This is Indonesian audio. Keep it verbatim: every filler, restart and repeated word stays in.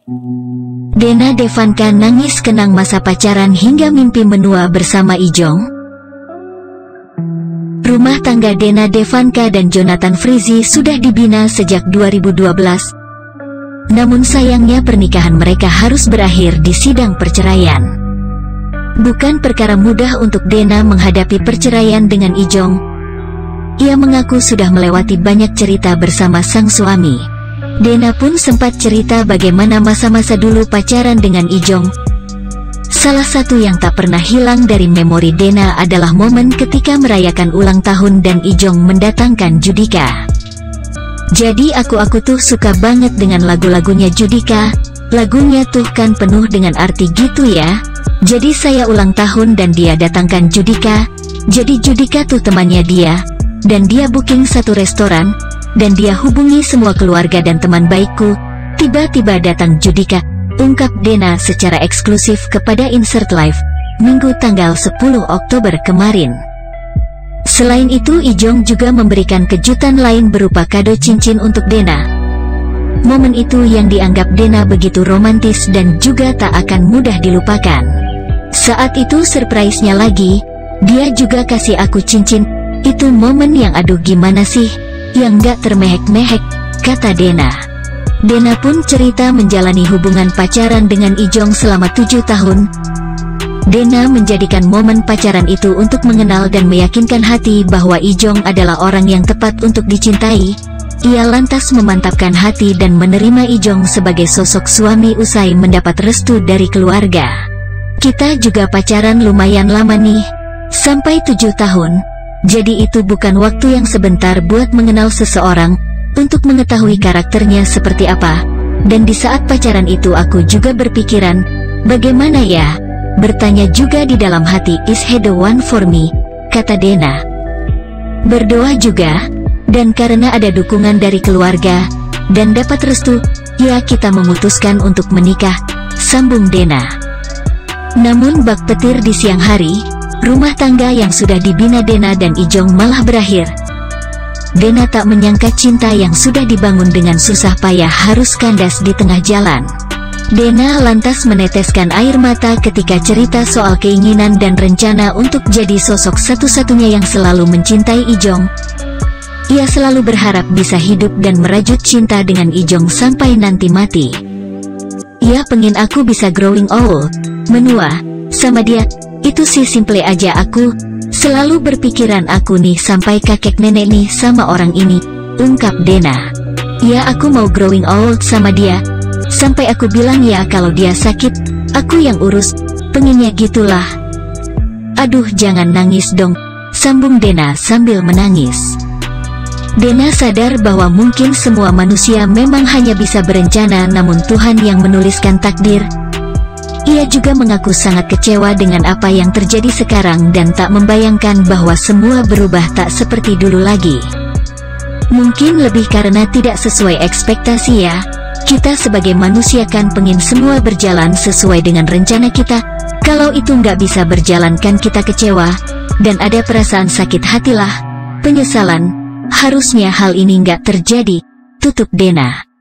Dena Devanka nangis kenang masa pacaran hingga mimpi menua bersama Ijong. Rumah tangga Dena Devanka dan Jonathan Frizzy sudah dibina sejak dua ribu dua belas. Namun sayangnya pernikahan mereka harus berakhir di sidang perceraian. Bukan perkara mudah untuk Dena menghadapi perceraian dengan Ijong. Ia mengaku sudah melewati banyak cerita bersama sang suami. Dena pun sempat cerita bagaimana masa-masa dulu pacaran dengan Ijong. Salah satu yang tak pernah hilang dari memori Dena adalah momen ketika merayakan ulang tahun dan Ijong mendatangkan Judika. Jadi aku-aku tuh suka banget dengan lagu-lagunya Judika. Lagunya tuh kan penuh dengan arti gitu ya. Jadi saya ulang tahun dan dia datangkan Judika. Jadi Judika tuh temannya dia. Dan dia booking satu restoran. Dan dia hubungi semua keluarga dan teman baikku. Tiba-tiba datang Judika, ungkap Dena secara eksklusif kepada Insert Live, Minggu tanggal sepuluh Oktober kemarin. Selain itu Ijong juga memberikan kejutan lain berupa kado cincin untuk Dena. Momen itu yang dianggap Dena begitu romantis dan juga tak akan mudah dilupakan. Saat itu surprise-nya lagi, dia juga kasih aku cincin. Itu momen yang aduh gimana sih, yang gak termehek-mehek, kata Dena. Dena pun cerita menjalani hubungan pacaran dengan Ijong selama tujuh tahun. Dena menjadikan momen pacaran itu untuk mengenal dan meyakinkan hati bahwa Ijong adalah orang yang tepat untuk dicintai. Ia lantas memantapkan hati dan menerima Ijong sebagai sosok suami usai mendapat restu dari keluarga. Kita juga pacaran lumayan lama nih, sampai tujuh tahun. Jadi itu bukan waktu yang sebentar buat mengenal seseorang, untuk mengetahui karakternya seperti apa. Dan di saat pacaran itu aku juga berpikiran, bagaimana ya? Bertanya juga di dalam hati, is he the one for me? Kata Dena. Berdoa juga, dan karena ada dukungan dari keluarga, dan dapat restu, ya kita memutuskan untuk menikah, sambung Dena. Namun bak petir di siang hari, rumah tangga yang sudah dibina Dena dan Ijong malah berakhir. Dena tak menyangka cinta yang sudah dibangun dengan susah payah harus kandas di tengah jalan. Dena lantas meneteskan air mata ketika cerita soal keinginan dan rencana untuk jadi sosok satu-satunya yang selalu mencintai Ijong. Ia selalu berharap bisa hidup dan merajut cinta dengan Ijong sampai nanti mati. Ia pengen aku bisa growing old, menua, sama dia. Itu sih simple aja, aku selalu berpikiran aku nih sampai kakek nenek nih sama orang ini, ungkap Dena. Ya aku mau growing old sama dia, sampai aku bilang ya kalau dia sakit, aku yang urus, pengennya gitulah. Aduh jangan nangis dong, sambung Dena sambil menangis. Dena sadar bahwa mungkin semua manusia memang hanya bisa berencana, namun Tuhan yang menuliskan takdir. Ia juga mengaku sangat kecewa dengan apa yang terjadi sekarang dan tak membayangkan bahwa semua berubah tak seperti dulu lagi. Mungkin lebih karena tidak sesuai ekspektasi ya. Kita sebagai manusia kan pengen semua berjalan sesuai dengan rencana kita. Kalau itu nggak bisa berjalan kan kita kecewa, dan ada perasaan sakit hatilah, penyesalan. Harusnya hal ini nggak terjadi, tutup Dena.